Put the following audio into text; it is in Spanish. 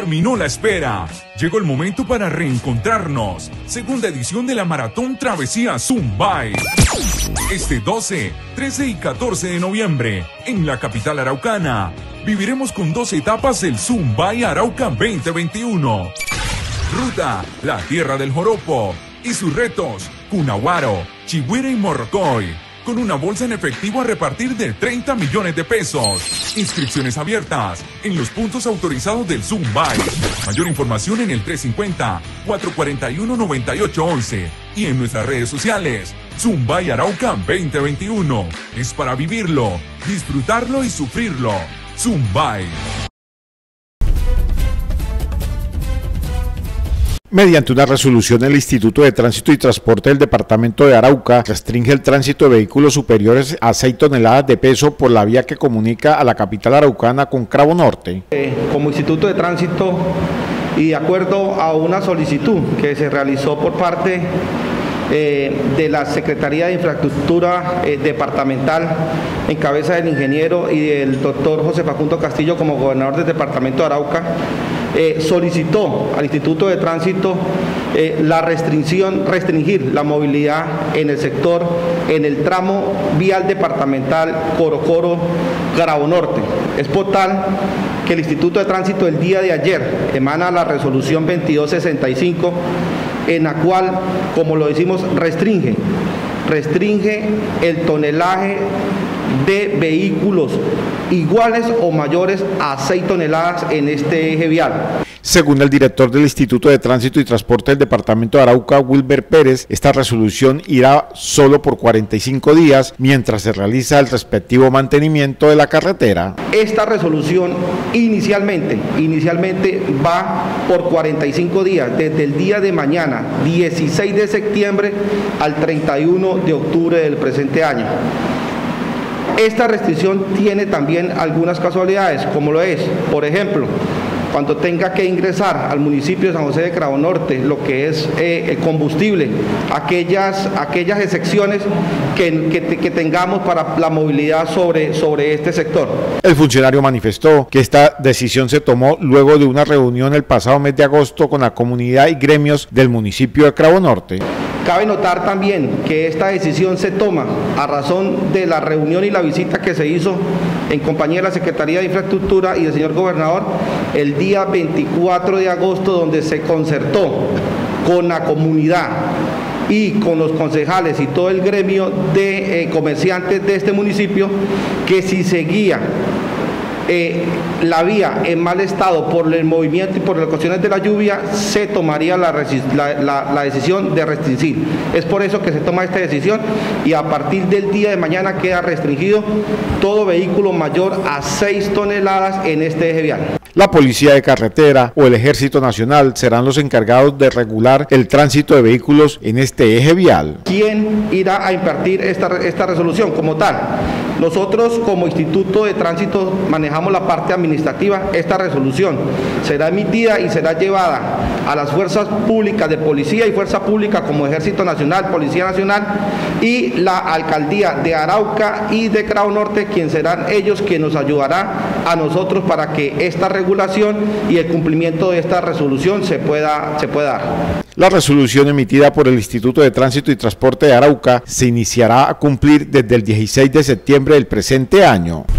Terminó la espera. Llegó el momento para reencontrarnos. Segunda edición de la Maratón Travesía Zumbay. Este 12, 13 y 14 de noviembre, en la capital araucana, viviremos con 2 etapas del Zumbay Arauca 2021. Ruta, la tierra del joropo. Y sus retos, Cunaguaro, Chigüira y Morrocoy. Con una bolsa en efectivo a repartir de 30 millones de pesos. Inscripciones abiertas en los puntos autorizados del Zumbay. Mayor información en el 350-441-9811 y en nuestras redes sociales. Zumbay Arauca 2021. Es para vivirlo, disfrutarlo y sufrirlo. Zumbay. Mediante una resolución, el Instituto de Tránsito y Transporte del Departamento de Arauca restringe el tránsito de vehículos superiores a 6 toneladas de peso por la vía que comunica a la capital araucana con Cravo Norte. Como Instituto de Tránsito y de acuerdo a una solicitud que se realizó por parte de la Secretaría de Infraestructura Departamental en cabeza del ingeniero y del doctor José Facundo Castillo como gobernador del Departamento de Arauca, solicitó al Instituto de Tránsito restringir la movilidad en el sector, en el tramo vial departamental Corocoro-Cravo Norte. Es por tal que el Instituto de Tránsito el día de ayer emana la resolución 2265, en la cual, como lo decimos, restringe el tonelaje de vehículos iguales o mayores a 6 toneladas en este eje vial. Según el director del Instituto de Tránsito y Transporte del Departamento de Arauca, Wilber Pérez, esta resolución irá solo por 45 días mientras se realiza el respectivo mantenimiento de la carretera. Esta resolución inicialmente va por 45 días, desde el día de mañana, 16 de septiembre al 31 de octubre del presente año. Esta restricción tiene también algunas casualidades, como lo es, por ejemplo, cuando tenga que ingresar al municipio de San José de Cravo Norte lo que es el combustible, aquellas excepciones que tengamos para la movilidad sobre este sector. El funcionario manifestó que esta decisión se tomó luego de una reunión el pasado mes de agosto con la comunidad y gremios del municipio de Cravo Norte. Cabe notar también que esta decisión se toma a razón de la reunión y la visita que se hizo en compañía de la Secretaría de Infraestructura y del señor gobernador el día 24 de agosto, donde se concertó con la comunidad y con los concejales y todo el gremio de comerciantes de este municipio que si seguía la vía en mal estado por el movimiento y por las cuestiones de la lluvia, se tomaría la decisión de restringir. Es por eso que se toma esta decisión y a partir del día de mañana queda restringido todo vehículo mayor a 6 toneladas en este eje vial. La Policía de Carretera o el Ejército Nacional serán los encargados de regular el tránsito de vehículos en este eje vial. ¿Quién irá a impartir esta resolución como tal? Nosotros como Instituto de Tránsito manejamos la parte administrativa. Esta resolución será emitida y será llevada a las fuerzas públicas de policía y fuerza pública como Ejército Nacional, Policía Nacional y la Alcaldía de Arauca y de Cravo Norte, quien serán ellos quien nos ayudará a nosotros para que esta regulación y el cumplimiento de esta resolución se pueda dar. La resolución emitida por el Instituto de Tránsito y Transporte de Arauca se iniciará a cumplir desde el 16 de septiembre del presente año.